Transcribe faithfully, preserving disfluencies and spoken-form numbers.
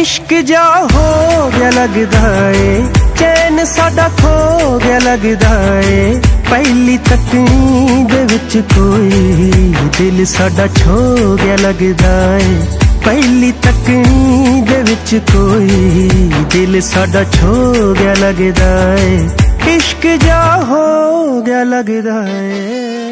इश्क जा हो गया लगदा ए, चैन साडा खो गया लगदा ए। पहली तकनी दे विच कोई दिल साडा छो गया लगदा ए। पहली तकनी दे विच कोई दिल साडा छो गया लगदा ए। इश्क जा हो गया लगदा ए।